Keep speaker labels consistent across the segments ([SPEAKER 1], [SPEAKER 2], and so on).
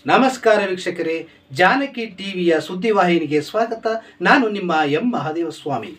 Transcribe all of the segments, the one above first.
[SPEAKER 1] ನಮಸ್ಕಾರ ವೀಕ್ಷಕರೇ, ಜಾನಕಿ ಟಿವಿಯ ಸುದ್ದಿವಾಹಿನಿಗೆ ಸ್ವಾಗತ. ನಾನು ನಿಮ್ಮ ಎಂ ಮಹಾದೇವಸ್ವಾಮಿ.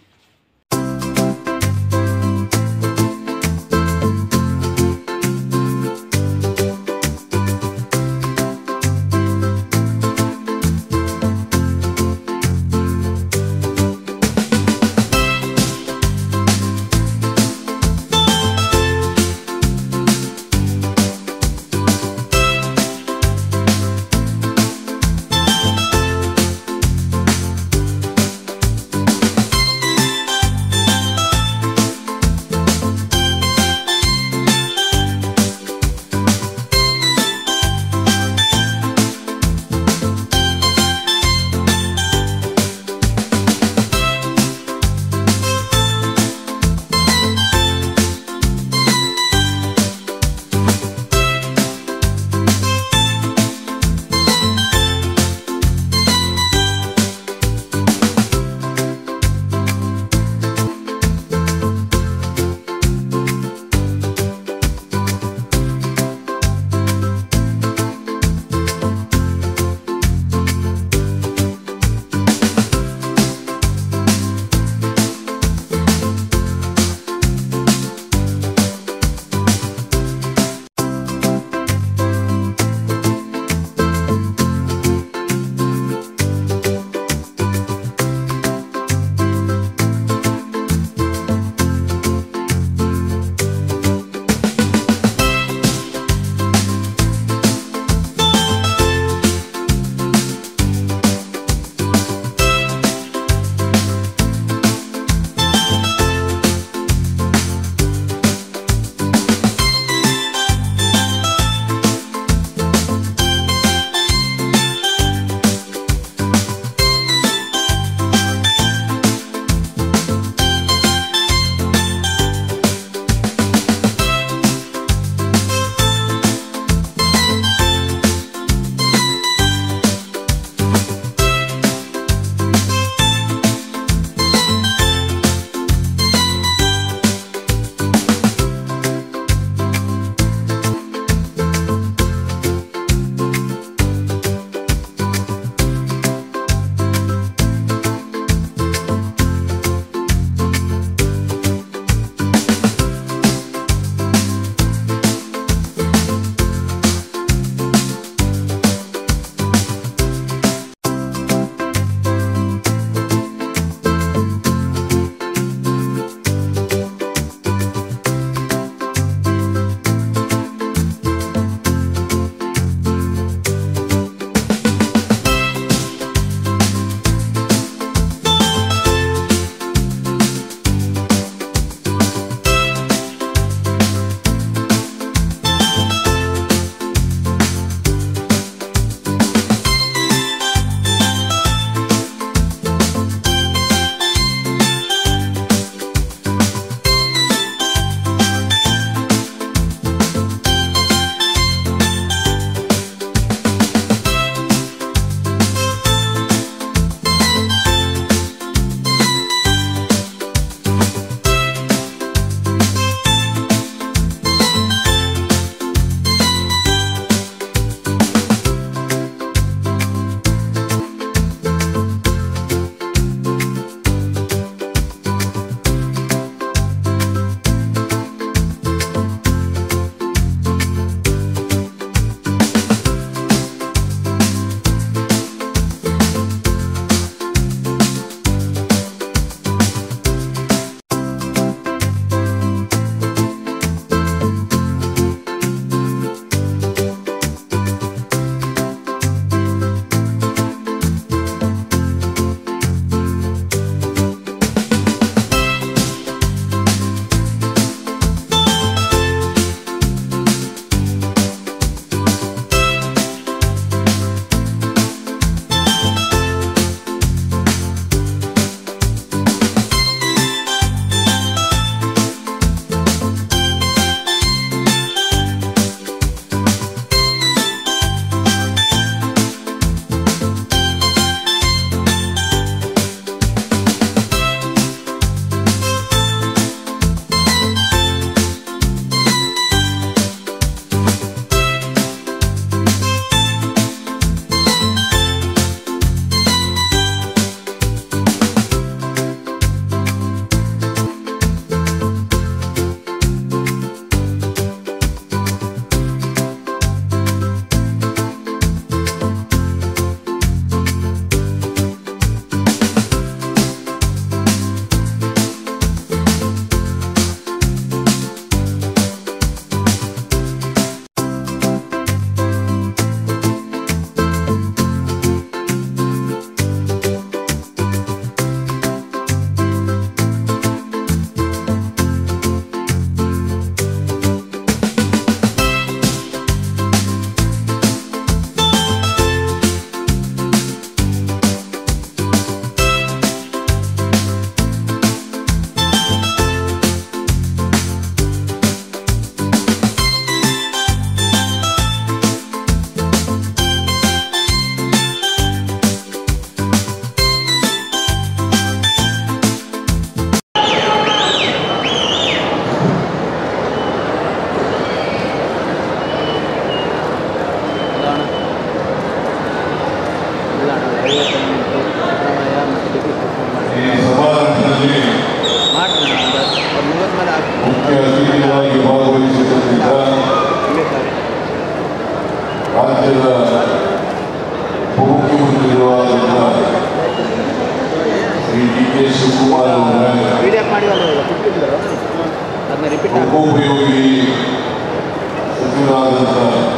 [SPEAKER 2] ಲೋಕೋಪಯೋಗಿ ಸಚಿವರಾದಂಥ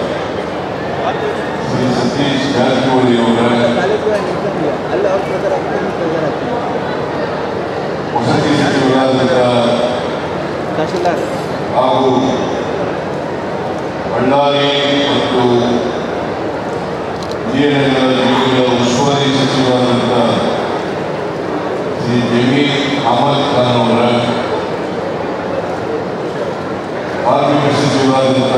[SPEAKER 2] ಶ್ರೀ ಸತೀಶ್ ಜಾರಕಿಹೊಳಿ ಅವರ, ವಸತಿ ಸಚಿವರಾದಂಥ ಹಾಗೂ ಬಳ್ಳಾರಿ ಮತ್ತು ವಿಜಯನಗರ ಜಿಲ್ಲೆಯ ಉಸ್ತುವಾರಿ ಸಚಿವರಾದಂಥ ಶ್ರೀ ಜಮೀರ್ ಅಹಮದ್ ಖಾನ್ ಅವರ, ಕಾರ್ಮಿಕ ಸಚಿವರಾದಂಥ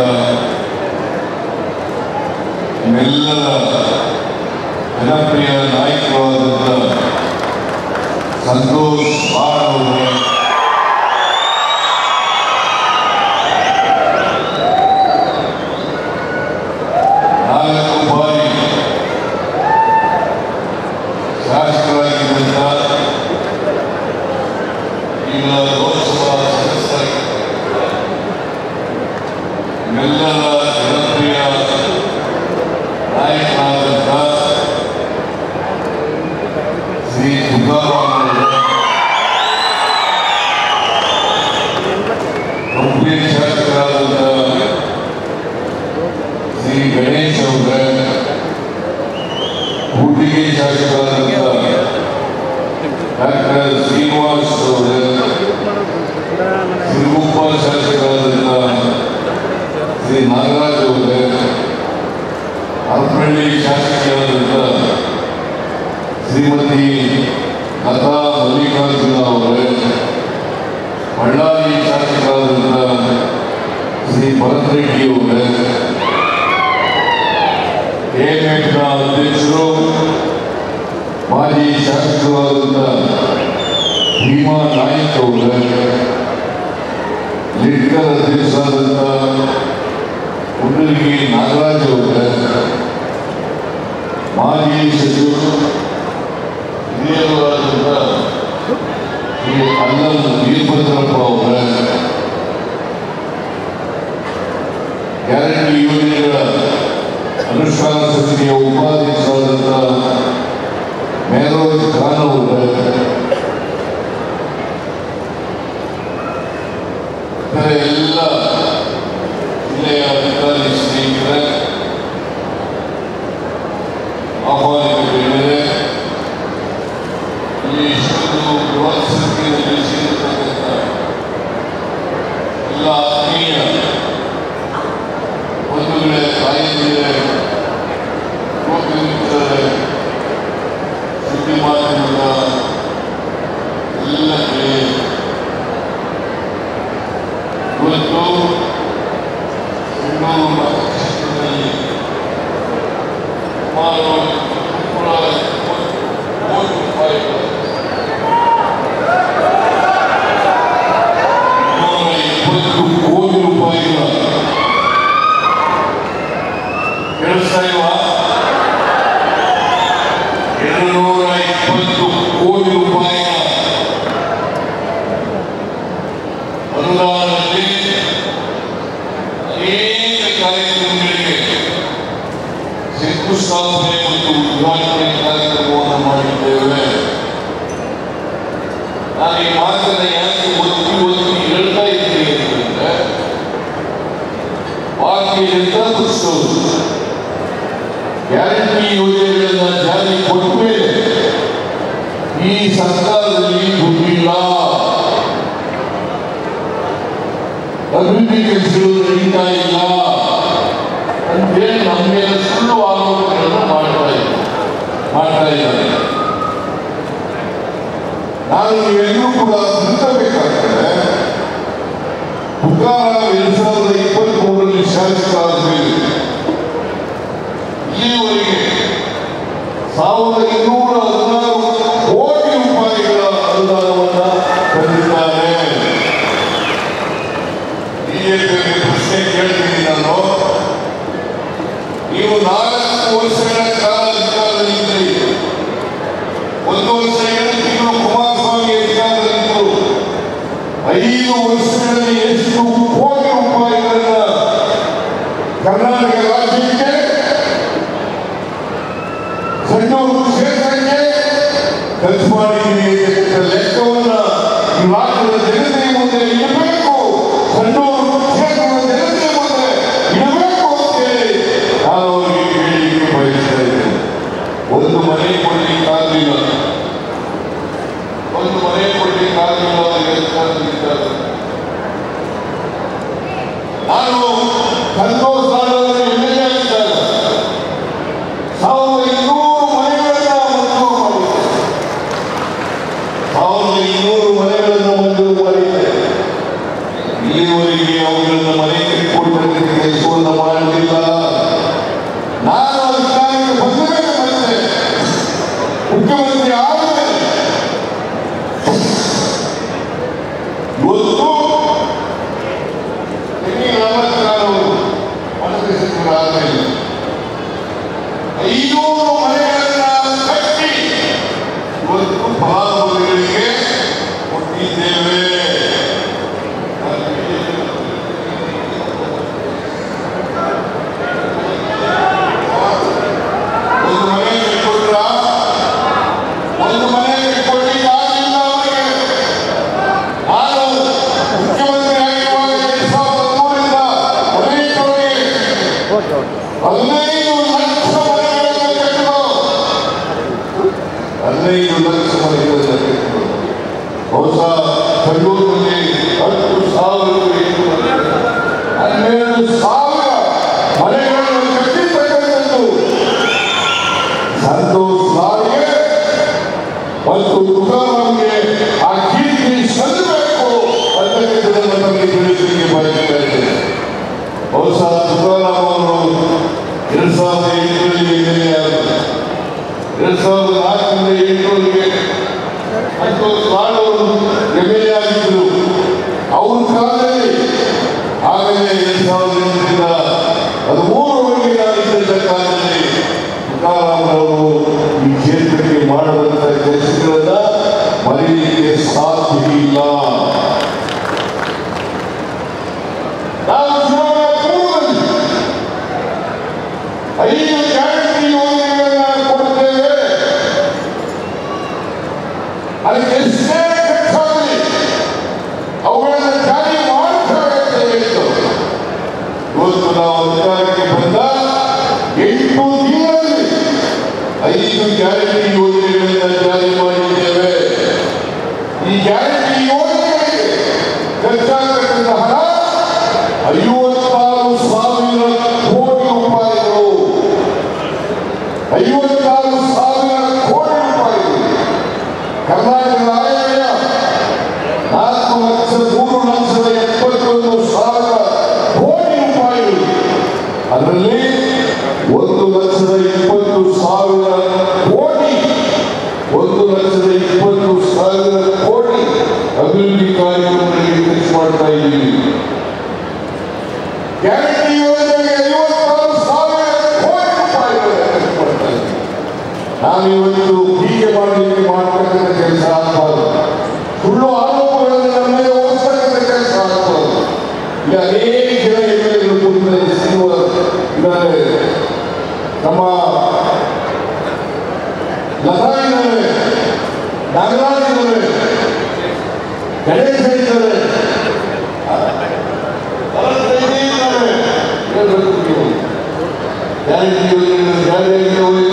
[SPEAKER 2] ನಿಮ್ಮೆಲ್ಲರ ಜನಪ್ರಿಯ ನಾಯಕರಾದಂಥ ಸಂತೋಷ್ ಬಾಳ್ ಅವರ, ಶ್ರೀ ಗಣೇಶ್ ಅವರ, ಕೂಡಿಗೆ ಶಾಸಕರಾದಂಥ ಡಾಕ್ಟರ್ ಶ್ರೀನಿವಾಸ್ ಅವರ, ಸಿರುಗುಪ್ಪ ಶಾಸಕರಾದಂಥ ಶ್ರೀ ನಾಗರಾಜ್ ಅವರ, ಹರಪಳ್ಳಿ ಶಾಸಕಿಯಾದಂಥ ಶ್ರೀಮತಿ ಲತಾ ಮಲ್ಲಿಕಾರ್ಜುನ ಅವರ, ಬಳ್ಳಾರಿ ಶಾಸಕರಾದಂಥ ಶ್ರೀ ಭರತ್ ರೆಡ್ಡಿ ಅವರ, ಎಎಂಎಫ್ನ ಅಧ್ಯಕ್ಷರು ಮಾಜಿ ಶಾಸಕರಾದಂಥ ಭೀಮಾ ನಾಯಕ್ ಅವರ, ಲಿಡ್ಕರ್ ಅಧ್ಯಕ್ಷರಾದಂಥ ಹುಂಡಲಗಿ ನಾಗರಾಜ್ ಅವರ, ಮಾಜಿ ಸಚಿವರು ಹಿರಿಯರಾದಂಥ ಶ್ರೀ ಅಲ್ಲಲ್ ವೀರಭದ್ರಪ್ಪ ಅವರ, ಗ್ಯಾರಂಟಿ ಯೋಜನೆಗಳ ಅನುಷ್ಠಾನ ಸಮಿತಿಯ ಉಪಾಧ್ಯಕ್ಷರಾದಂಥ ಮೇರೋಜ್ ಖಾನ್ ಅವರ, ಎಲ್ಲ ಜಿಲ್ಲೆಯ ಅಧಿಕಾರಿ ಸ್ನೇಹಿತರ, ಆಹ್ವಾನಿತರಿದ್ದಾರೆ. ಇಲ್ಲಿ ಇಷ್ಟೊಂದು ಬೃಹತ್ ಸಂಖ್ಯೆಯಲ್ಲಿ ಸೇರಿರ್ತಕ್ಕಂಥ ಎಲ್ಲ ಆತ್ಮೀಯ ಬಂಧುಗಳೇ, ತಾಯಿಯಂದಿರೇ, ಯುವಕರಿದ್ದಾರೆ, ಸುದ್ದಿ ಮಾಧ್ಯಮದ ಎಲ್ಲ ಗೆಳೆಯರು, ಇವತ್ತು ಬೆಂಗಳೂರು ಕ್ಷೇತ್ರದಲ್ಲಿ ಸುಮಾರು 220 ಕೋಟಿ ರೂಪಾಯಿಗಳು, 220 ಕೋಟಿ ರೂಪಾಯಿಗಳ ಕೇಳಿಸ್ತಾ ಇಲ್ವಾ? 220 ಕೋಟಿ ರೂಪಾಯಿಗಳ ಅನುದಾನದಲ್ಲಿ ಅನೇಕ ಕಾರ್ಯಕ್ರಮಗಳಿಗೆ ಶಂಕುಸ್ಥಾಪನೆ ಮತ್ತು ಉದ್ಘಾಟನೆ ಕಾರ್ಯಕ್ರಮವನ್ನು ಮಾಡಿದ್ದೇವೆ. ನಾನು ಈ ಮಾತನ್ನ ಯಾಕೆ ಒತ್ತಿ ಹೇಳ್ತಾ ಇದ್ದೀನಿ ಅಂತಂದ್ರೆ, ಭಾರತೀಯ ಜನತಾ ಪಕ್ಷದವರು ಗ್ಯಾರಂಟಿ ಯೋಜನೆಗಳನ್ನ ಜಾರಿ ಕೊಟ್ಟ ಮೇಲೆ ಈ ಸರ್ಕಾರದಲ್ಲಿ ದುಡ್ಡಿಲ್ಲ, ಅಭಿವೃದ್ಧಿ ಕೆಲಸಗಳು ನಡೀತಾ ಇಲ್ಲ ಅಂತೇಳಿ ನಮ್ಮ ಮೇಲೆ ಸುಳ್ಳು ಆರೋಪಗಳನ್ನು ಮಾಡ್ತಾ ಇದ್ದಾರೆ. ನಾನು ನೀವೆಲ್ಲರೂ ಕೂಡ ತಿಳ್ಕಬೇಕಾಗ್ತದೆ. ತುಕಾರಾಮ್ 2023ರಲ್ಲಿ ಶಾಸಕರಾದ ಮೇಲೆ ಇಲ್ಲಿವರೆಗೆ 1216 ಕೋಟಿ ರೂಪಾಯಿಗಳ ಅನುದಾನವನ್ನು ತಂದಿದ್ದಾರೆ. ಬಿಜೆಪಿಗೆ ಪ್ರಶ್ನೆ ಕೇಳ್ತೀನಿ ನಾನು, ನೀವು 4 ವರ್ಷಗಳ ಕಾಲ ಅಧಿಕಾರದಲ್ಲಿದ್ದರೆ, 1 ವರ್ಷ 7 ತಿಂಗಳು ಕುಮಾರಸ್ವಾಮಿ ಅಧಿಕಾರದಲ್ಲಿದ್ದರು, 5 ವರ್ಷಗಳಲ್ಲಿ ಎಷ್ಟು ಕೋಟಿ ರೂಪಾಯಿಗಳನ್ನ ಕರ್ನಾಟಕ ರಾಜ್ಯಕ್ಕೆ, ಸಣ್ಣೂರು ಕ್ಷೇತ್ರಕ್ಕೆ ಖರ್ಚು ಮಾಡಿದ್ದೀನಿ ಲೆಕ್ಕವನ್ನ ಈ ರಾಜ್ಯದ ಜನತೆಯ ಮುಂದೆ ಇಡಬೇಕು. ನಾನು ಸಂತೋಷ್ ಲಾಡವರು ಎಮ್ಎಲ್ಎ ಆಗಿದ್ದಾಗ 1200 ಮನೆಗಳನ್ನ ಮಂಜೂರು ಮಾಡಿದ್ದೆ. ಇಲ್ಲಿವರೆಗೆ ಅವುಗಳನ್ನು ಮನೆ ಕಟ್ಟಿಕೊಡ್ತಕ್ಕಂಥ ಕೆಲಸವನ್ನು ಮಾಡಲಿಲ್ಲ. ನಾನು ಅಧಿಕಾರಕ್ಕೆ ಬಂದ ಮೇಲೆ ಮತ್ತೆ ಮುಖ್ಯಮಂತ್ರಿ ಆದಮೇಲೆ ಇವತ್ತು ಮಂತ್ರಿ ಸಚಿವರಾದ್ಮೇಲೆ 500 ಮನೆಗಳನ್ನ ಕಟ್ಟಿ ಇವತ್ತು ಫಲಾನುಭವಿಗಳಿಗೆ ಕೊಟ್ಟಿದ್ದೇವೆ. ಒಂದು ಮನೆ ಕಟ್ಕೊಟ್ರ, ಒಂದು ಮನೆ ಕಟ್ಕೊಡ್ಲಿಕ್ಕೆ ಆಗಿಲ್ಲ ಅವರಿಗೆ. ನಾನು ಮುಖ್ಯಮಂತ್ರಿ ಆಗಿರುವಾಗ 2003ರಿಂದ 15 ಲಕ್ಷ ಮನೆಗಳನ್ನು ಕಟ್ಟಿದ್ರು. 15 ಲಕ್ಷ ಮನೆಗಳನ್ನು ಕಟ್ಟಿದ್ರು. ಬಹುಶಃ ಬೆಂಗಳೂರಿನಲ್ಲಿ 10,000 ಮನೆಗಳನ್ನು ಕಟ್ಟಿರ್ತಕ್ಕಂಥದ್ದು ಸಂತೋಷ್ ಲಾಡ್ಗೆ ಮತ್ತು ತುಕಾರಾಮ್ಗೆ ಆ ಕೀರ್ತಿ ಸಲ್ಲಬೇಕು ಅಂತಕ್ಕಂಥದ್ದನ್ನು ನಮಗೆ ತಿಳಿಸಲಿಕ್ಕೆ ಬಯಸುತ್ತೇನೆ. ಬಹುಶಃ ತುಕಾರಾಮ್ ಅವರು 2008ರಲ್ಲಿ ಎಮ್ಎಲ್ಎ ಆದರು. 2004ರಿಂದ 2008ರವರೆಗೆ ಸಂತೋಷ್ ಲಾಡ್ ಅವರು ಎಮ್ಎಲ್ಎ ಆಗಿದ್ದರು. ಅವ್ರ ಕಾಲದಲ್ಲಿ ಆಮೇಲೆ 2008ರಿಂದ 2013ರವರೆಗೆ ನಾನಿದ್ದ ಕಾಲದಲ್ಲಿ ತುಕಾರಾಮ್ ಅವರು ಈ ಕ್ಷೇತ್ರಕ್ಕೆ ಮಾಡುವಂತ ಕೆಲಸಗಳನ್ನ ಮರೆಯಲಿಕ್ಕೆ ಸಾಧ್ಯ ಇಲ್ಲ. ನಾವು ಚುನಾವಣಾ ಪೂರ್ವದಲ್ಲಿ 5 ಗ್ಯಾರಂಟಿ ಯೋಜನೆಗಳನ್ನ ಕೊಡ್ತೇವೆ. ಅದಕ್ಕೆ ಎಷ್ಟೇ ಖರ್ಚಾಗಲಿ ಅವುಗಳನ್ನು ಜಾರಿ ಮಾಡುತ್ತೇವೆ ಅಂತ ಹೇಳಿದ್ದು. ಇವತ್ತು ನಾವು ಅಧಿಕಾರಕ್ಕೆ ಬಂದ 8 ದಿನಗಳಲ್ಲಿ 5 ಗ್ಯಾರಂಟಿ ಯೋಜನೆಗಳನ್ನು ಜಾರಿ ಮಾಡಿದ್ದೇವೆ. ಈ ಗ್ಯಾರಂಟಿ ಯೋಜನೆಗಳಿಗೆ ಖರ್ಚಾಗತಕ್ಕಂಥ ಹಣ 56,000 ಕೋಟಿ ರೂಪಾಯಿಗಳು. 56,000 ಕೋಟಿ ರೂಪಾಯಿಗಳು. ಕರ್ನಾಟಕದ ಆಯವ್ಯಯ 4,03,71,000 ಕೋಟಿ ರೂಪಾಯಿಗಳು. ಅದರಲ್ಲಿ 1,20,000 ಕೋಟಿ 1,20,000 ಕೋಟಿ ಅಭಿವೃದ್ಧಿ ಕಾರ್ಯಕ್ರಮಗಳಿಗೆ ಖರ್ಚು ಮಾಡ್ತಾ ಇದ್ದೀವಿ. ಗ್ಯಾರಂಟಿ ಯೋಜನೆಗೆ 56,000 ಕೋಟಿ ರೂಪಾಯಿಗಳು ಖರ್ಚು ಮಾಡ್ತಾ ಇದ್ದೀವಿ. ನಾವಿವತ್ತು ಹೀಗೆ ಮಾಡಲಿಕ್ಕೆ ಮಾಡತಕ್ಕಂಥ ಕೆಲಸ ಆಗಬಾರದು. ಸುಳ್ಳು ಆರೋಪಗಳನ್ನು ನಮ್ಮ ಮೇಲೆ ಹೋಗಿಸ್ತಕ್ಕಂಥ ಕೆಲಸ ಆಗಬಾರದು. ಈಗ ಅನೇಕ ಜನ ಎಮ್ಮೆಲ್ಎಗಳು ಇದ್ದಾರೆ. ನಮ್ಮ ಲತಾ ಇದ್ದಾರೆ, ನಾಗರಾಜ್ ಇದ್ದಾರೆ, ಗಣೇಶ ಇದ್ದಾರೆ, ಗ್ಯಾರಂಟಿ ಯೋಜನೆ ಜಾರಿಯಾಗಿ ಹೋಗಿಲ್ಲ.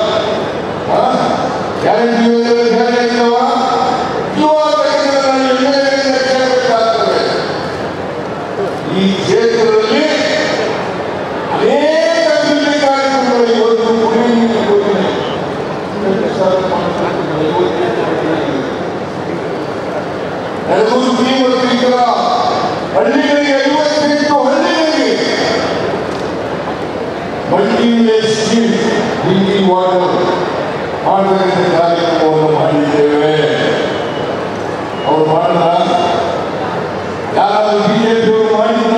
[SPEAKER 2] ಗ್ಯಾರಂಟಿ ಯೋಜನೆ ಜಾರಿಯಾಗಿಲ್ಲವ ಕೇಳಬೇಕಾಗ್ತದೆ. ಈ ಕ್ಷೇತ್ರದಲ್ಲಿ ಅನೇಕ ಅಭಿವೃದ್ಧಿ ಕಾರ್ಯಕ್ರಮಗಳು ಇವತ್ತು ಕುಡಿಯುವ ನೀರಿನ ಯೋಜನೆ ಹಳ್ಳಿಗಳಿಗೆ 58 ಹಳ್ಳಿಗಳಿಗೆ ಡ್ರಿಂಕಿಂಗ್ ವಾಟರ್ ಮಾಡತಕ್ಕಂಥ ಕಾರ್ಯಕ್ರಮವನ್ನು ಮಾಡಿದ್ದೇವೆ. ಅವ್ರು ಮಾಡಿದ್ರ? ಯಾರಾದ್ರೂ ಬಿಜೆಪಿಯವರು ಮಾಡಿದ್ರ?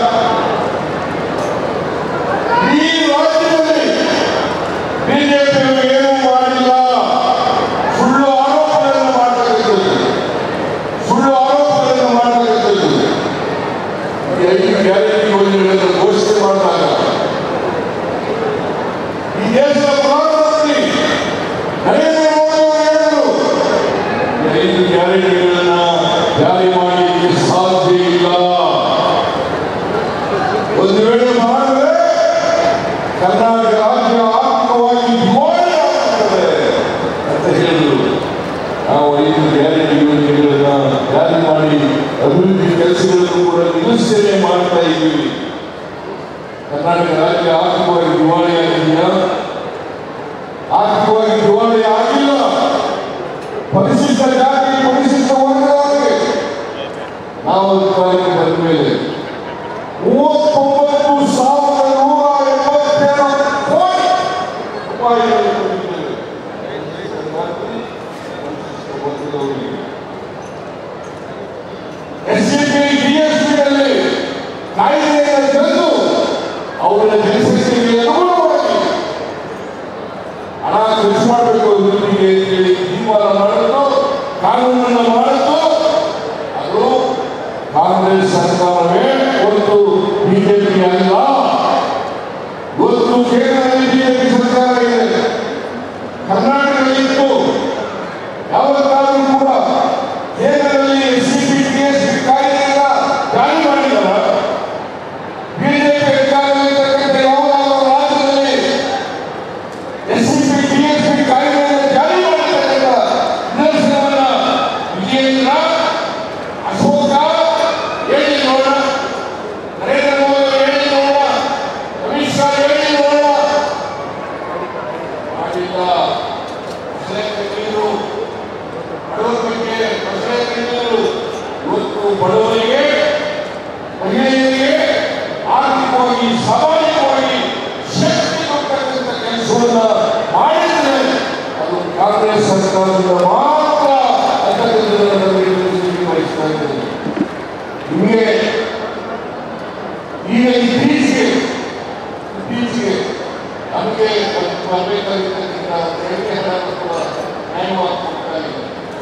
[SPEAKER 2] ಈ ರಾಜ್ಯದಲ್ಲಿ ಬಿಜೆಪಿಯವರು ಏನೂ ಮಾಡಿಲ್ಲ. ಸುಳ್ಳು ಆರೋಪಗಳನ್ನು ಮಾಡತಕ್ಕಂಥದ್ದು, ಸುಳ್ಳು ಆರೋಪಗಳನ್ನು ಮಾಡತಕ್ಕಂಥದ್ದು. 5 ಗ್ಯಾರಂಟಿ ಯೋಜನೆಗಳನ್ನು ಘೋಷಣೆ ಮಾಡಿದಾಗ ಈ ದೇಶದ ಪ್ರಧಾನಮಂತ್ರಿ ನರೇಂದ್ರ ಮೋದಿ ಅವರು ಹೇಳಿದರು, 5 ಗ್ಯಾರಂಟಿಗಳನ್ನ ಜಾರಿ ಮಾಡಲಿಕ್ಕೆ ಸಾಧ್ಯ ಇಲ್ಲ. ಒಂದು ವೇಳೆ ಮಾಡಿದ್ರೆ ಕರ್ನಾಟಕ ರಾಜ್ಯ ಆರ್ಥಿಕವಾಗಿ ದಿವಾಳಿ ಆಗುತ್ತದೆ ಅಂತ ಹೇಳಿದರು. ನಾವು 5 ಗ್ಯಾರಂಟಿ ಯೋಜನೆಗಳನ್ನ ಜಾರಿ ಮಾಡಿ ಅಭಿವೃದ್ಧಿ ಕೆಲಸ ಕೆಲಸಗಳನ್ನು ಕೂಡ ನಿಲ್ಲಿಸಲೇ ಮಾಡ್ತಾ ಇದ್ದೀವಿ. ಕರ್ನಾಟಕ ರಾಜ್ಯ ಆರ್ಥಿಕವಾಗಿ ದಿವಾಳಿ ಆಗಿದೆಯಾ? ಆರ್ಥಿಕವಾಗಿ ದಿವಾಳಿ ಆಗಿಲ್ಲ. ಪರಿಶಿಷ್ಟ ಜಾತಿ ಪರಿಶಿಷ್ಟ ವರ್ಗದವರಿಗೆ ನಾವು ಅಧಿಕಾರಕ್ಕೆ ಬಂದ ಮೇಲೆ 39,177 ಕೋಟಿ ರೂಪಾಯಿಗಳನ್ನು ಕೊಟ್ಟಿದ್ದೇವೆ. ಎಸ್ಸಿಪಿ ಡಿಎಸ್ಪಿನಲ್ಲಿ ಕಾಯ್ದೆಯನ್ನು ತಂದು ಅವರ ಜನಸಂಖ್ಯೆಗೆ ಅನುಗುಣವಾಗಿ ಹಣ ಖರ್ಚು ಮಾಡಬೇಕು ಅಭಿವೃದ್ಧಿಗೆ ಅಂತೇಳಿ ತೀರ್ಮಾನ ಮಾಡಿದ್ದು, ಕಾನೂನನ್ನು ಮಾಡಿದ್ದು ಅದು ಕಾಂಗ್ರೆಸ್ ಸರ್ಕಾರವೇ, ಒಂದು ಬಿಜೆಪಿ ಅಲ್ಲ. ಇವತ್ತು ಕೇಂದ್ರದಲ್ಲಿ ಬಿಜೆಪಿ ಸರ್ಕಾರ ಇದೆ, ಕರ್ನಾಟಕದಲ್ಲಿತ್ತು. ಯಾವತ್ತಾದರೂ ಕೂಡ ಕೇಂದ್ರದಲ್ಲಿ ಎಸ್ಸಿಪಿ ಡಿಎಸ್ಪಿ ಕಾಯ್ದೆಯನ್ನ ಜಾರಿ ಮಾಡಿಲ್ಲ. ಬಿಜೆಪಿ ಅಧಿಕಾರದಲ್ಲಿರ್ತಕ್ಕಂಥ ಯಾವುದಾದರೂ ರಾಜ್ಯದಲ್ಲಿ ಎಸ್ಸಿಪಿ ಡಿಎಸ್ಪಿ ಕಾಯ್ದೆಯನ್ನು ಜಾರಿ ಮಾಡಿರ್ತಕ್ಕಂಥ ನಿದರ್ಶನವನ್ನ ವಿಜಯೇಂದ್ರ, ಅಶೋಕ ಹೇಳಿ ನೋಡ, ನರೇಂದ್ರ ಮೋದಿ ಹೇಳಿ ನೋಡ, ಅಮಿತ್ ಶಾ ಹೇಳಿ ನೋಡ ಮಾಡಿಲ್ಲ. ಇವತ್ತು ಬಡವರಿಗೆ, ಮಹಿಳೆಯರಿಗೆ ಆರ್ಥಿಕವಾಗಿ ಸಾಮಾಜಿಕವಾಗಿ ಶಕ್ತಿ ಕೊಡ್ತಕ್ಕಂಥ ಕೆಲಸವನ್ನು ಮಾಡಿದರೆ ಅದು ಕಾಂಗ್ರೆಸ್ ಸರ್ಕಾರದಿಂದ ಮಾತ್ರ ಅಂತಕ್ಕಂಥದ್ದನ್ನು ವಹಿಸ್ತಾ ಇದ್ದೇನೆ. ನಿಮಗೆ ಈಗ ಇತ್ತೀಚೆಗೆ ನಮಗೆ ಬರಬೇಕಾಗಿರ್ತಕ್ಕಂಥ ತೆರಿಗೆ ಹಣ ಅಥವಾ ನ್ಯಾಯವಾಗಿ ಕೊಡ್ತಾ ಇದೆ.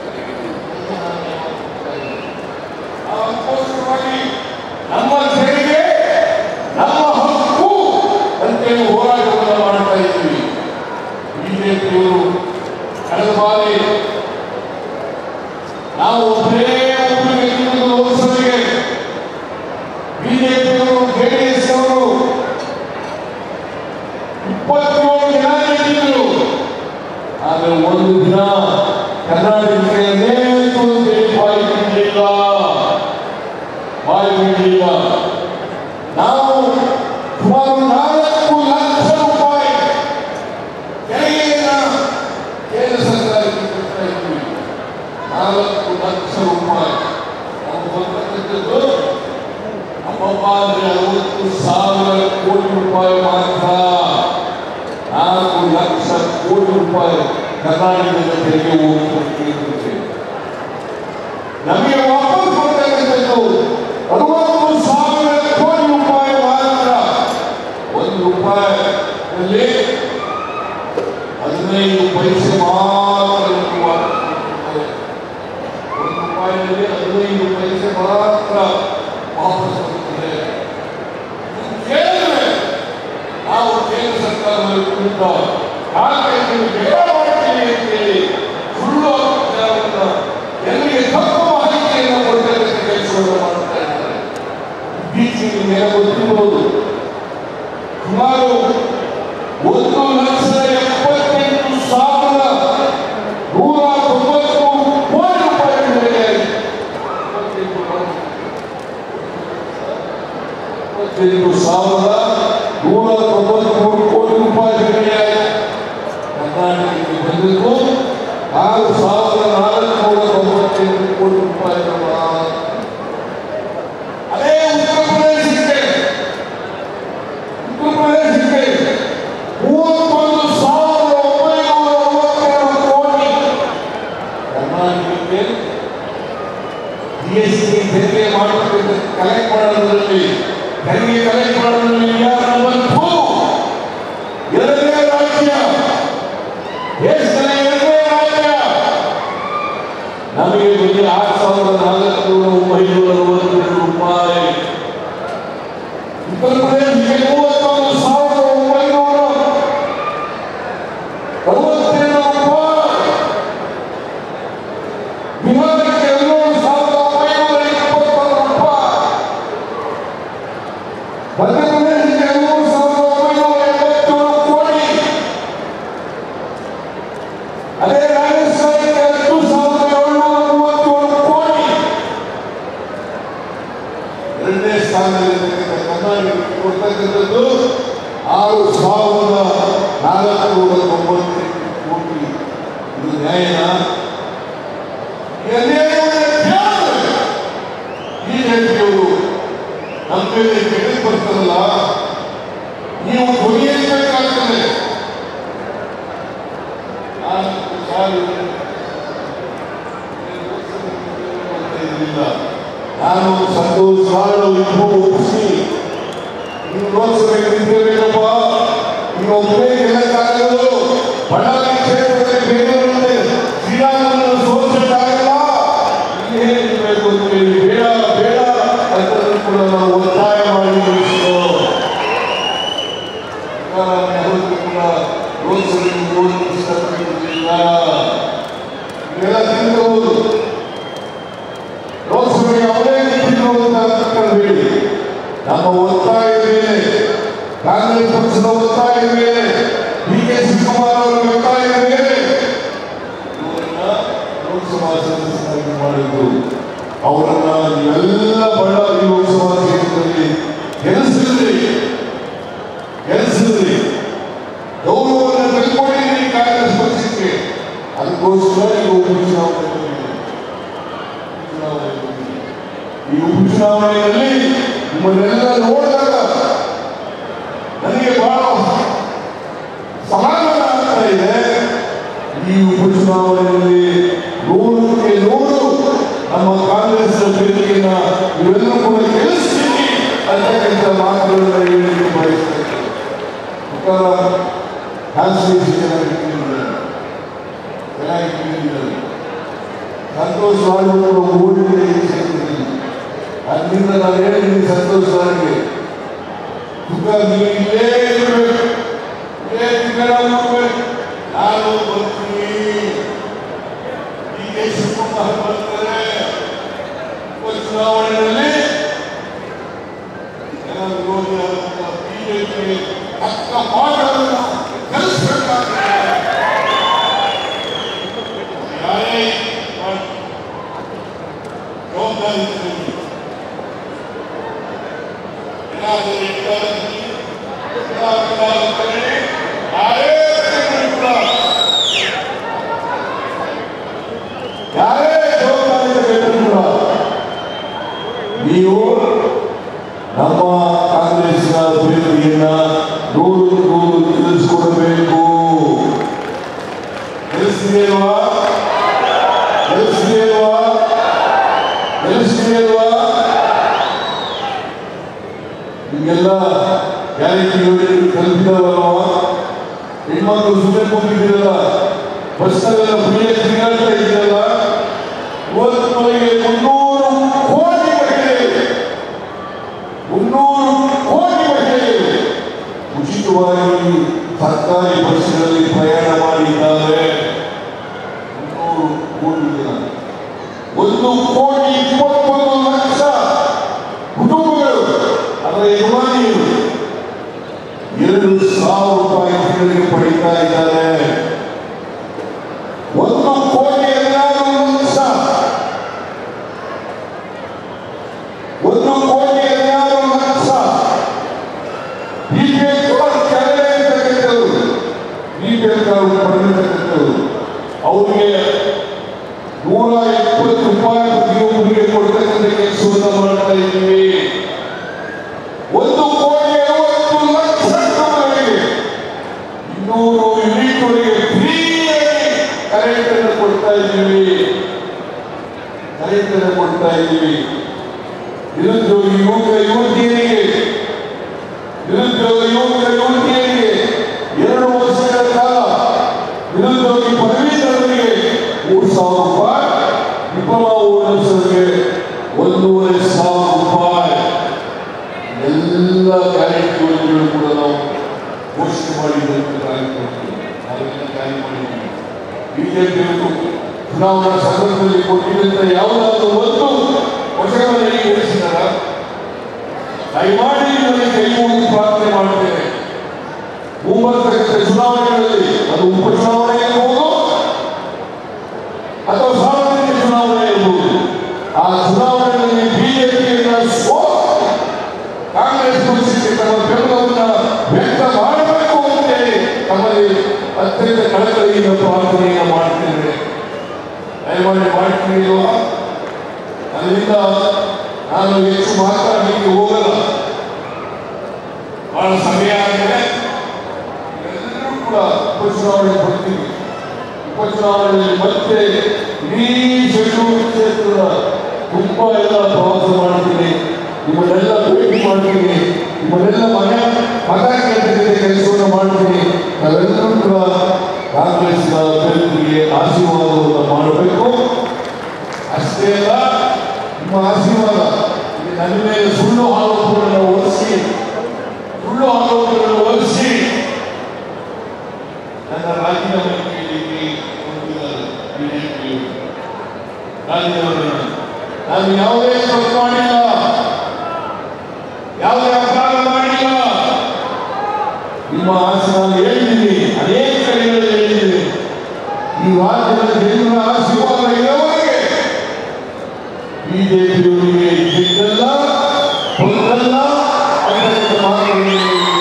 [SPEAKER 2] ಅದಕ್ಕೋಸ್ಕರವಾಗಿ ನಮ್ಮ ತೆರಿಗೆ ನಮ್ಮ ಹಕ್ಕು ಅಂತೇಳಿ ಹೋರಾಟವನ್ನು ಮಾಡ್ತಾ ಇದ್ದೀವಿ. ಬಿಜೆಪಿಯವರು ಕಳೆದ ಬಾರಿ ನಾವು ಒಬ್ಬರೇ ಲೋಕಸಭೆಗೆ ಬಿಜೆಪಿಯವರು ಜೆಡಿಎಸ್ ಅವರು 27 ಜನ ನಿಂತಿದ್ರು. ಆದರೆ ಒಂದು ದಿನ ಕರ್ನಾಟಕಕ್ಕೆ ಬಾಯಿ ಬಿಡಲಿಲ್ಲ. ನಾವು ಸುಮಾರು 4 ಲಕ್ಷ ರೂಪಾಯಿ ತೆರಿಗೆಯನ್ನು ಕೇಂದ್ರ ಸರ್ಕಾರಕ್ಕೆ ಕೊಡ್ತಾ ಇದ್ದೀವಿ. 4 ಲಕ್ಷ ರೂಪಾಯಿ ನಾವು ಬರ್ತಕ್ಕಂಥದ್ದು ಅಬ್ಬಬ್ಬ ಅಂದರೆ 60,000 ಕೋಟಿ ರೂಪಾಯಿ ಮಾತ್ರ. 4 ಲಕ್ಷ ಕೋಟಿ ರೂಪಾಯಿ ಕರ್ನಾಟಕದ ತೆರಿಗೆ ಹೋಗ್ತಿದೆ. ನಮಗೆ ವಾಪಸ್ ಬರ್ತಕ್ಕಂಥದ್ದು 60,000 ಕೋಟಿ ರೂಪಾಯಿ ಮಾತ್ರ. 1 ರೂಪಾಯಿಯಲ್ಲಿ 15 ಪೈಸೆ ಮಾತ್ರ. 1 ರೂಪಾಯಿಯಲ್ಲಿ 15 ಪೈಸೆ ಮಾತ್ರ ವಾಪಸ್ ಬರುತ್ತದೆ. ಕೇಳಿದ್ರೆ ನಾವು ಕೇಂದ್ರ ಸರ್ಕಾರದಲ್ಲಿ ಕುರಿತ ಕಾಂಗ್ರೆಸ್ಗೆ ಬೇಡ ಮಾಡ್ತೀವಿ ಅಂತೇಳಿ ಸುಳ್ಳು ವಿಚಾರವನ್ನು ಎಲ್ಲರಿಗೆ ತಪ್ಪು ಮಾಹಿತಿಯನ್ನು ಕೊಡ್ತಕ್ಕಂಥ ಕೆಲಸವನ್ನು ಮಾಡ್ತಾ ಇದ್ದಾರೆ. ಇತ್ತೀಚೆಗೆ ಮೇಲೆ ಗೊತ್ತಿರಬಹುದು, ಸುಮಾರು 1,78,193 ಕೋಟಿ ರೂಪಾಯಿ ಬೆಲೆಯಾಗಿದೆ. 1,78,193 ಕೋಟಿ ರೂಪಾಯಿ ಬೆಲೆಯಾಗಿದೆ. ಕರ್ನಾಟಕಕ್ಕೆ ಬಂದಿದ್ದು 4,498 ಕೋಟಿ ರೂಪಾಯಿ. ಅದೇ ಉತ್ತರ ಪ್ರದೇಶಕ್ಕೆ 31,962 ಕೋಟಿ. ಕರ್ನಾಟಕಕ್ಕೆ ಜಿಎಸ್ಟಿ ತೆರಿಗೆ ಮಾಡತಕ್ಕಂಥ ಕಲೆಕ್ಟ್ ಮಾಡೋದ್ರಲ್ಲಿ ಎರಡನೇ ರಾಜ್ಯ, ದೇಶದ ಎರಡನೇ ರಾಜ್ಯ. ನಮಗೆ ಬಂದಿದೆ 8,462 ರೂಪಾಯಿ. ಉತ್ತರ ಪ್ರದೇಶಕ್ಕೆ 31,967 ರೂಪಾಯಿ. ಬಿಹಾರಕ್ಕೆ 11,921 ರೂಪಾಯಿ. ಮಧ್ಯಪ್ರದೇಶಕ್ಕೆ 11,987 ಕೋಟಿ. ಅದೇ ರಾಜಸ್ಥಾನಕ್ಕೆ 10,737 ಕೋಟಿ. ಮಾಡಿರ್ತಕ್ಕಂಥ ಕರ್ನಾಟಕಕ್ಕೆ ಕೊಡ್ತಕ್ಕಂಥದ್ದು 6,490 ಕೋಟಿ. ಇದು ನ್ಯಾಯನಾ? ಬಿಜೆಪಿಯವರು ನಮ್ಮ ಮೇಲೆ ಕೆಳಗೆ ಬರ್ತಾರಲ್ಲ, ನೀವು ಧ್ವನಿಯೇರ್ಬೇಕಾಗ್ತದೆ. ನಾನು ಸಂತೋಷ್ ಲಾಡ್ ಇಬ್ಬರು ಒಪ್ಪಿಸಿ ನೀವು ಲೋಕಸಭೆಗೆ ನಿಂತಿರಬೇಕಪ್ಪ, ನೀವು ಒಬ್ಬರೇ ಗೆಲ್ಲಕ್ಕಾಗದು. ಬಳ್ಳಾರಿ ಕ್ಷೇತ್ರದಲ್ಲಿ ಬೇರೆಯವರನ್ನೇ ಶ್ರೀರಾಮನನ್ನು ಸೋಲಿಸಕ್ಕಾಗಲ್ಲ, ಇಲ್ಲೇ ನಿಲ್ಲಬೇಕು ಅಂತ ಹೇಳಿ ಬೇಡ ಬೇಡ ಅದನ್ನು ಕೂಡ ನಾವು ಒತ್ತಾಯ ಮಾಡಿ ಕೂಡ ಲೋಕಸಭೆಗೆ ಓದಿಸಲಿಲ್ಲ. ಇವೆಲ್ಲ ತಿಳ್ಕೋಬಹುದು. ಲೋಕಸಭೆಗೆ ಅವರೇ ನಿಂತಿರುವುದು ಹೇಳಿ ನಮ್ಮ ಒತ್ತಾಯ ಮೇಲೆ, ಕಾಂಗ್ರೆಸ್ ಪಕ್ಷದ ಒತ್ತಾಯ ಮೇಲೆ, ಡಿ.ಕೆ. ಶಿವಕುಮಾರ್ ಅವರ ಒತ್ತಾಯ ಮೇಲೆ ಲೋಕಸಭಾ ಸದಸ್ಯರಾಗಿ ಮಾಡಿದ್ದು. ಅವರನ್ನ ನೀವೆಲ್ಲ ಬಳ್ಳಾರಿ ಲೋಕಸಭಾ ಕ್ಷೇತ್ರದಲ್ಲಿ ಗೆಲ್ಲಿಸಿದ್ರಿ. ಗೌರವವನ್ನು ತೆಗೆದುಕೊಂಡಿದ್ರಿ ಕಾಂಗ್ರೆಸ್ ಪಕ್ಷಕ್ಕೆ. ಅದಕ್ಕೋಸ್ಕರ ಈಗ ಉಪಚುನಾವಣೆಯಲ್ಲಿ ನಿಮ್ಮನ್ನೆಲ್ಲ ನೋಡಿದಾಗ ನನಗೆ ಬಹಳ ಸಮಾಧಾನ ಆಗ್ತಾ ಇದೆ. ಈ ಉಪಚುನಾವಣೆಯಲ್ಲಿ 100ಕ್ಕೆ 100 ನಮ್ಮ ಕಾಂಗ್ರೆಸ್ ಬೇಡಿಕೆಯನ್ನ ಇವೆಲ್ಲರೂ ಕೂಡ ಗೆಲ್ಲಿಸ್ತೀನಿ ಅಂತಕ್ಕಂಥ ಮಾತುಗಳನ್ನ ಹೇಳಲಿಕ್ಕೆ ಬಯಸ್ತೇನೆ. ಸಂತೋಷ್ ಲಾಡ್ ಓಡಿದೆ ಈ ಕ್ಷೇತ್ರದಲ್ಲಿ. ಅದರಿಂದ ನಾನು ಹೇಳಿದ್ದೀನಿ ಸಂತೋಷ್ ಲಾಡ್ಗೆ, ನೀವು ಇಲ್ಲೇ ಇರಬೇಕು, ನಾನು ಬರ್ತೀನಿ, ಡಿ.ಕೆ. ಶಿವಕುಮಾರ್ ಬರ್ತಾರೆ. ಉಪಚುನಾವಣೆಯಲ್ಲಿ ಬಿಜೆಪಿ ತಕ್ಕ ಪಾಠವನ್ನು ಕಲಿಸಬೇಕಾಗ್ತದೆ. ಯಾರೇ ಜವಾಬ್ದಾರಿ ಯಾರೇ ಜವಾಬ್ದಾರಿ ಕೂಡ ನೀವು ನಮ್ಮ ಕಾಂಗ್ರೆಸ್ನ ಅಭ್ಯರ್ಥಿಯನ್ನ 100 ತಿಳಿಸ್ಕೊಡಬೇಕು. ತಿಳಿಸಿದೇವಾ ನಿಮಗೆಲ್ಲ ಗ್ಯಾರಂಟಿ ಯೋಜನೆ ಕಲ್ಪಿದವಲ್ವ? ಹೆಣ್ಮಕ್ಳು ಸುಮ್ಮನೆ ಕೂತಿದ್ದೀರಲ್ಲ, ಬಸ್ನಲ್ಲೆಲ್ಲ ಫ್ರೀಯಾಗಿ ತಿರುಗಾಡ್ತಾ ಇದ್ದೀರಲ್ಲ. ಇವತ್ತು ಮನೆಗೆ 300 ಕೋಟಿ ಮಹಿಳೆಯರು ಉಚಿತವಾಗಿ ಸರ್ಕಾರಿ ಬಸ್ಗಳಲ್ಲಿ ಪ್ರಯಾಣ ಮಾಡಿದ್ದಾರೆ. 300 ಕೋಟಿ ಜನ, 1,21,00,000 ಕುಟುಂಬಗಳು, ಅದರ ಯಜಮಾನಿಯರು 2,000 ರೂಪಾಯಿ ತಿಂಗಳಿಗೆ ಪಡೀತಾ ಇದ್ದಾರೆ. 1,16,00,000 ಅವರಿಗೆ 120 ರೂಪಾಯಿ ಪ್ರತಿಯೊಬ್ಬರಿಗೆ ಕೊಡ್ತಕ್ಕಂಥ ಕೆಲಸವನ್ನು ಮಾಡ್ತಾ ಇದ್ದೀವಿ. 1,60,00,000 200 ಯೂನಿಟ್ಗಳಿಗೆ ಫ್ರೀಯಾಗಿ ಕರೆಂಟ್ ಅನ್ನು ಕೊಡ್ತಾ ಇದ್ದೀವಿ. ನಿರುದ್ಯೋಗಿ ಯುವಕ ಯುವತಿಯರಿಗೆ 2 ವರ್ಷಗಳ ಕಾಲ ನಿರುದ್ಯೋಗಿ ಪದವೀಧರರಿಗೆ 3,000 ರೂಪಾಯಿ, ಡಿಪ್ಲೊಮಾ ಓದಿಸೋರಿಗೆ 1,500 ರೂಪಾಯಿ. ಎಲ್ಲ ಗ್ಯಾರಂಟಿ ಯೋಜನೆಗಳು ಕೂಡ ನಾವು ಘೋಷಣೆ ಮಾಡಿದಂತೆ ಬಿಜೆಪಿ ಚುನಾವಣಾ ಸಂದರ್ಭದಲ್ಲಿ ಕೊಟ್ಟಿದ್ದಂತ ಯಾವುದಾದ್ರೂ ಒಂದು ವರ್ಷಗಳನ್ನು ಈಡೇರಿಸಿದಾರ? ದಯಮಾಡಿ ನನಗೆ ಕೈ ಮುಗಿದು ಪ್ರಾರ್ಥನೆ ಮಾಡುತ್ತೇನೆ. ಮುಂಬರ್ತಕ್ಕಂಥ ಚುನಾವಣೆಗಳಲ್ಲಿ, ಅದು ಉಪಚುನಾವಣೆ ಇರಬಹುದು ಅಥವಾ ಸಾರ್ವತ್ರಿಕ ಚುನಾವಣೆ ಇರಬಹುದು, ಆ ಚುನಾವಣೆಯಲ್ಲಿ ಬಿಜೆಪಿಯನ್ನು ಅತ್ಯಂತ ಕಳಕಳಿಯಿಂದ ಪ್ರಾರ್ಥನೆಯನ್ನು ಮಾಡ್ತೇವೆ. ದಯಮಾಡಿ ಮಾಡ್ತೀವಿ. ಅದರಿಂದ ನಾನು ಹೆಚ್ಚು ಮಾತಾಡಲಿಕ್ಕೆ ಹೋಗಲ್ಲ. ಬಹಳ ಸಮಯ ಆಗಿದೆ. ಎಲ್ಲರೂ ಕೂಡ ಉಪಚುನಾವಣೆ ಬರ್ತೀವಿ. ಉಪಚುನಾವಣೆಯಲ್ಲಿ ಮತ್ತೆ ಇಡೀ ಬೆಂಗಳೂರು ಕ್ಷೇತ್ರದ ತುಂಬಾ ಎಲ್ಲ ಪ್ರವಾಸ ಮಾಡ್ತೀನಿ. ನಿಮ್ಮನ್ನೆಲ್ಲ ಭೇಟಿ ಮಾಡ್ತೀನಿ. ನಿಮ್ಮನ್ನೆಲ್ಲ ಮಗ ಕೆಲಸವನ್ನು ಮಾಡ್ತೀನಿ. ನಾವೆಲ್ಲರೂ ಕೂಡ ಕಾಂಗ್ರೆಸ್ನ ಅಭ್ಯರ್ಥಿಗೆ ಆಶೀರ್ವಾದವನ್ನು ಮಾಡಬೇಕು. ಅಷ್ಟೇ ಅಲ್ಲ, ನಿಮ್ಮ ಆಶೀರ್ವಾದ ನನ್ನ ಮೇಲೆ ಸುಳ್ಳು ಆರೋಪಗಳನ್ನು ಹೊರಿಸಿ ನನ್ನ ರಾಜೀನಾಮೆ ನಾನು ಯಾವುದೇ ತಪ್ಪು ಮಾಡಿಲ್ಲ, ಯಾವುದೇ ಅಪರಾಧ ಮಾಡಿಲ್ಲ. ನಿಮ್ಮ ಆಸೆ ನಾನು ಹೇಳಿದ್ದೀನಿ, ಅನೇಕ ಕಡೆಗಳಲ್ಲಿ ಹೇಳಿದ್ದೀನಿ. ಈ ರಾಜ್ಯದ ಜನರ ಆಶೀರ್ವಾದ ಇರುವವರೆಗೆ ಬಿಜೆಪಿಯವರಿಗೆ ಜಿದ್ದಲ್ಲ ಹೊಂದಲ್ಲ ಅಂತ ಮಾತನ್ನು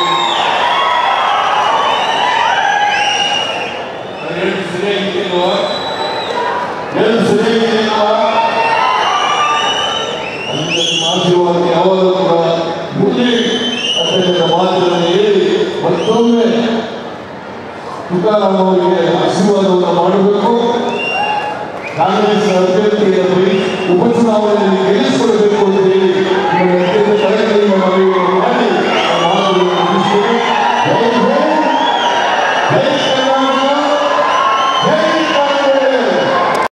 [SPEAKER 2] ಆಶೀರ್ವಾದ ಯಾವಾಗಲೂ ಕೂಡ ಮುಂದೆ ಅದರ ಮಾತುಗಳನ್ನು ಹೇಳಿ ಮತ್ತೊಮ್ಮೆ ತುಕಾರಾಮ್ ಅವರಿಗೆ ಆಶೀರ್ವಾದವನ್ನು ಮಾಡಬೇಕು. ಕಾಂಗ್ರೆಸ್ ಅಭ್ಯರ್ಥಿ